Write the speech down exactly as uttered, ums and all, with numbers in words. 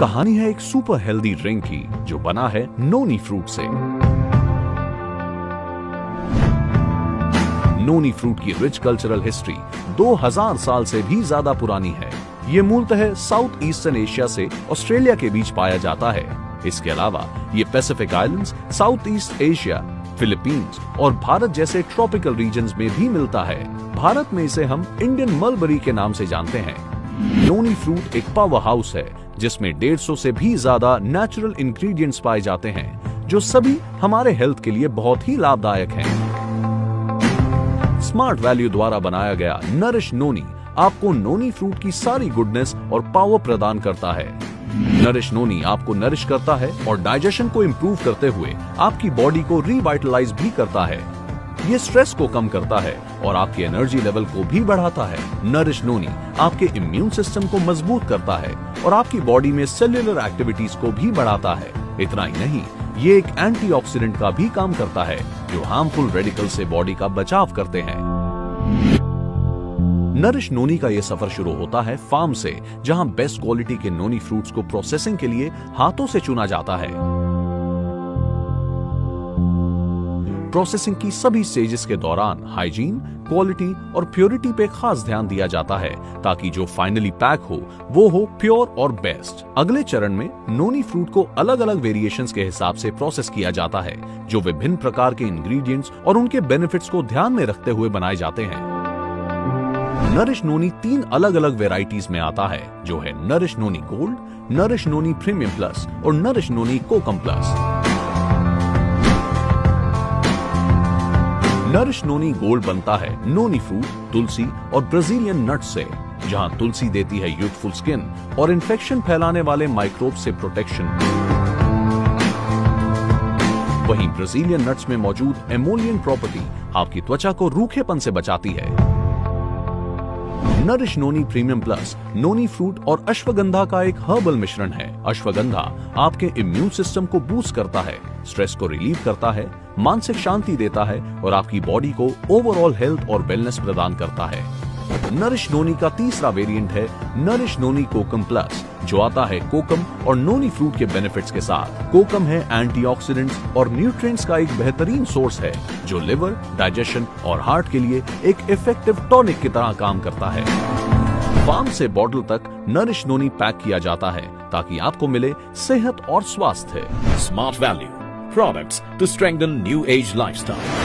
कहानी है एक सुपर हेल्दी ड्रिंक की जो बना है नोनी फ्रूट से। नोनी फ्रूट की रिच कल्चरल हिस्ट्री दो हज़ार साल से भी ज्यादा पुरानी है। ये मूलतः साउथ ईस्टर्न एशिया से ऑस्ट्रेलिया के बीच पाया जाता है। इसके अलावा ये Pacific islands, south east Asia, Philippines और भारत जैसे ट्रॉपिकल रीजन्स में भी मिलता है। भारत में इसे हम इंडियन मलबरी के नाम से जानते हैं। नोनी फ्रूट एक पावर हाउस है जिसमें डेढ़ सौ से भी ज्यादा नेचुरल इंग्रेडिएंट्स पाए जाते हैं जो सभी हमारे हेल्थ के लिए बहुत ही लाभदायक हैं। स्मार्ट वैल्यू द्वारा बनाया गया नरिश नोनी आपको नोनी फ्रूट की सारी गुडनेस और पावर प्रदान करता है। नरिश नोनी आपको नरिश करता है और डाइजेशन को इंप्रूव करते हुए आपकी बॉडी को रिवाइटलाइज भी करता है। ये स्ट्रेस को कम करता है और आपके एनर्जी लेवल को भी बढ़ाता है। नरिश नोनी आपके इम्यून सिस्टम को मजबूत करता है और आपकी बॉडी में सेल्युलर एक्टिविटीज को भी बढ़ाता है। इतना ही नहीं, ये एक एंटीऑक्सीडेंट का भी काम करता है जो हार्मफुल रेडिकल से बॉडी का बचाव करते हैं। नरिश नोनी का यह सफर शुरू होता है फार्म से, जहां बेस्ट क्वालिटी के नोनी फ्रूट्स को प्रोसेसिंग के लिए हाथों से चुना जाता है। प्रोसेसिंग की सभी स्टेजेस के दौरान हाइजीन, क्वालिटी और प्योरिटी पे खास ध्यान दिया जाता है ताकि जो फाइनली पैक हो वो हो प्योर और बेस्ट। अगले चरण में नोनी फ्रूट को अलग अलग वेरिएशंस के हिसाब से प्रोसेस किया जाता है जो विभिन्न प्रकार के इंग्रेडिएंट्स और उनके बेनिफिट्स को ध्यान में रखते हुए बनाए जाते हैं। नरिश नोनी तीन अलग अलग वेराइटीज में आता है जो है Nourish Noni Gold, Nourish Noni Premium Plus और Nourish Noni Kokum Plus. Nourish Noni Gold बनता है नोनी फ्रूट, तुलसी और ब्राजीलियन नट्स से, जहां तुलसी देती है यूथफुल स्किन और इन्फेक्शन फैलाने वाले माइक्रोब से प्रोटेक्शन। वहीं ब्राजीलियन नट्स में मौजूद एमोलियंट प्रॉपर्टी आपकी त्वचा को रूखेपन से बचाती है। Nourish Noni Premium Plus noni fruit और अश्वगंधा का एक हर्बल मिश्रण है। अश्वगंधा आपके इम्यून सिस्टम को बूस्ट करता है, स्ट्रेस को रिलीव करता है, मानसिक शांति देता है और आपकी बॉडी को ओवरऑल हेल्थ और वेलनेस प्रदान करता है। नरिश नोनी का तीसरा वेरिएंट है नरिश नोनी कोकम प्लस, जो आता है कोकम और नोनी फ्रूट के बेनिफिट्स के साथ। कोकम है एंटीऑक्सीडेंट्स और न्यूट्रिएंट्स का एक बेहतरीन सोर्स है जो लिवर, डाइजेशन और हार्ट के लिए एक इफेक्टिव टॉनिक की तरह काम करता है। फार्म से बॉटल तक नरिश नोनी पैक किया जाता है ताकि आपको मिले सेहत और स्वास्थ्य। Smart value products to strengthen new age lifestyle.